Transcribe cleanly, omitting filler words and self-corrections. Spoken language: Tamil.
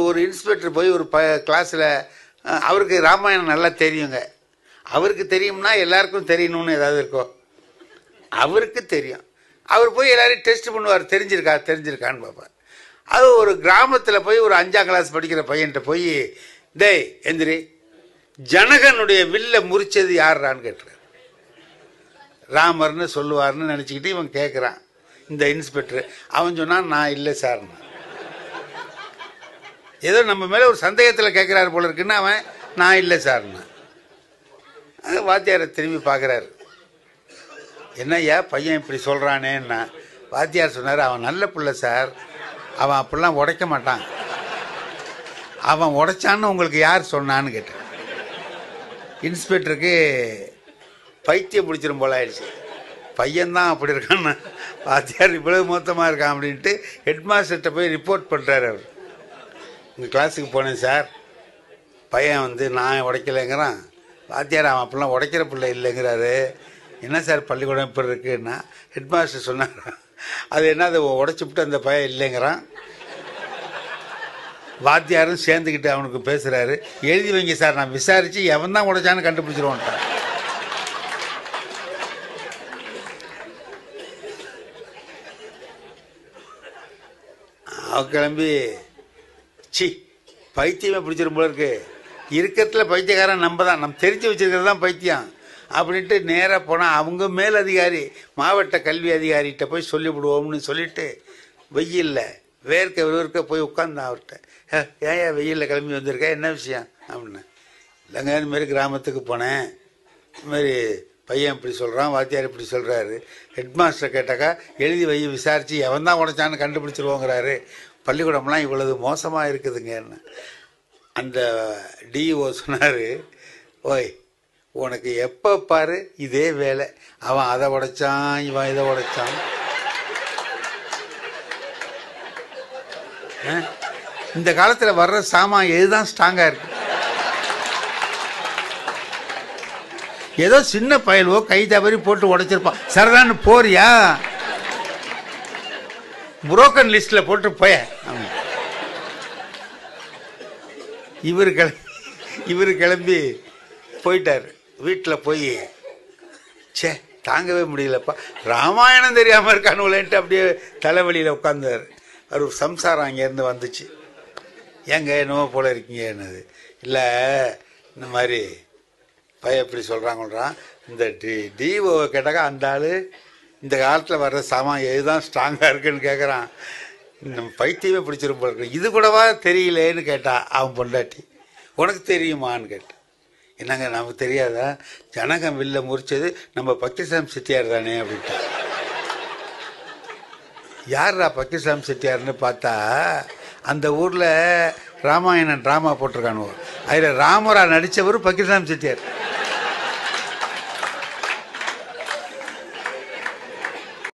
ஒரு இன்ஸ்பெக்டர் போய் ஒரு கிளாஸில் அவருக்கு ராமாயணம் நல்லா தெரியுங்க. அவருக்கு தெரியும்னா எல்லாருக்கும் தெரியணும்னு ஏதாவது இருக்கோ? அவருக்கு தெரியும். அவர் போய் எல்லாரையும் டெஸ்ட் பண்ணுவார், தெரிஞ்சிருக்கான்னு பார்ப்பார். அது ஒரு கிராமத்தில் போய் ஒரு 5ஆம் கிளாஸ் படிக்கிற பையன்கிட்ட போய், டேய் எந்திரி, ஜனகனுடைய வில்ல முறிச்சது யாருறான்னு கேட்டுறாரு. ராமர்னு சொல்லுவார்னு நினச்சிக்கிட்டு இவன் கேட்குறான். இந்த இன்ஸ்பெக்டர் அவன் சொன்னான், நான் இல்லை சார்னா. ஏதோ நம்ம மேலே ஒரு சந்தேகத்தில் கேட்குறாரு போல இருக்குன்னு அவன் நான் இல்லை சார்னா. வாத்தியாரை திரும்பி பார்க்குறாரு. என்னய்யா பையன் இப்படி சொல்கிறானேன்னா, வாத்தியார் சொன்னார், அவன் நல்ல பிள்ளை சார், அவன் அப்படிலாம் உடைக்க மாட்டான். அவன் உடைச்சான்னு உங்களுக்கு யார் சொன்னான்னு கேட்டேன். இன்ஸ்பெக்டருக்கு பைத்தியம் பிடிச்சிரும் போல ஆயிடுச்சு. பையன்தான் அப்படி இருக்கான்னு, வாத்தியார் இவ்வளவு மொத்தமாக இருக்கான் அப்படின்ட்டு ஹெட்மாஸ்டர்கிட்ட போய் ரிப்போர்ட் பண்ணுறாரு. அவர், உங்கள் கிளாஸுக்கு போனேன் சார், பையன் வந்து நான் உடைக்கலைங்கிறான், வாத்தியார் அவன் அப்படிலாம் உடைக்கிற பிள்ளை இல்லைங்கிறாரு. என்ன சார் பள்ளிக்கூடம் இப்படி இருக்குன்னா, ஹெட்மாஸ்டர் சொன்னார், அது என்ன அதை உடைச்சிவிட்டு அந்த பையன் இல்லைங்கிறான். வாத்தியாரும் சேர்ந்துக்கிட்டு அவனுக்கு பேசுகிறாரு, எழுதி வைங்க சார், நான் விசாரித்து எவன் தான் உடைச்சான்னு கண்டுபிடிச்சிருவான்ட்டான். அவன் கிளம்பி, சி பைத்தியமே பிடிச்சிரும் போல இருக்கு, இருக்கிறதுல பைத்தியக்காரன் நம்ம தான், நம்ம தெரிஞ்சு வச்சிருக்கிறது தான் பைத்தியம் அப்படின்ட்டு நேராக போனால் அவங்க மேலதிகாரி மாவட்ட கல்வி அதிகாரிகிட்ட போய் சொல்லிவிடுவோம்னு சொல்லிட்டு வெயிலில் வேர்க்க போய் உட்காந்தான் அவர்கிட்ட. ஏன் வெயிலில் கிளம்பி வந்திருக்கேன், என்ன விஷயம் அப்படின்னு. இல்லைங்க இதுமாரி கிராமத்துக்கு போனேன், இதுமாரி பையன் இப்படி சொல்கிறான், வாத்தியார் இப்படி சொல்கிறாரு, ஹெட்மாஸ்டர் கேட்டாக்கா எழுதி வை, விசாரித்து எவன் தான் உடைச்சான்னு கண்டுபிடிச்சிருவோங்கிறாரு, பள்ளிக்கூடம்லாம் இவ்வளவு மோசமாக இருக்குதுங்கன்னு. அந்த டிஓ சொன்னார், ஓய் உனக்கு எப்போ பாரு இதே வேலை, அவன் அதை உடைச்சான் இவன் இதை உடைச்சான். இந்த காலத்தில் வர்ற சாமான் எதுதான் ஸ்ட்ராங்காக இருக்கு? ஏதோ சின்ன பயல்வோ கை தவறி போட்டு உடைச்சிருப்பான், சரிதான்னு போறியா, புரோக்கன் லிஸ்ட்ல போட்டு போய. இவரு கிளம்பி போயிட்டார். வீட்டில் போய், சே தாங்கவே முடியலப்பா, ராமாயணம் தெரியாமல் இருக்கானுலேன்ட்டு அப்படியே தலைவலியில் உட்காந்தார். ஒரு சம்சாரம் அங்கேருந்து வந்துச்சு, ஏங்க என்னவோ போல இருக்கீங்க என்னது, இல்லை இந்த மாதிரி பையன் எப்படி சொல்கிறாங்கன்றான். இந்த டிஓவை கேட்டாக்கா அந்த ஆள் இந்த காலத்தில் வர்ற சாமான் எதுதான் ஸ்ட்ராங்காக இருக்குன்னு கேட்குறான். நம்ம பைத்தியமே பிடிச்சிரும் போல இருக்கு, இது கூடவா தெரியலேன்னு கேட்டா அவன் பொண்டாட்டி. உனக்கு தெரியுமான்னு கேட்டான். என்னங்க நமக்கு தெரியாதா, ஜனகம் வில்ல முறிச்சது நம்ம பக்கிசாமி செட்டியார் தானே அப்படின்ட்டா. யார்ரா பக்கிசாமி செட்டியார்னு பார்த்தா, அந்த ஊரில் ராமாயணம் ட்ராமா போட்டிருக்கானுவோ, அதில் ராமரா நடித்தவர் பக்கிசாமி செட்டியார்.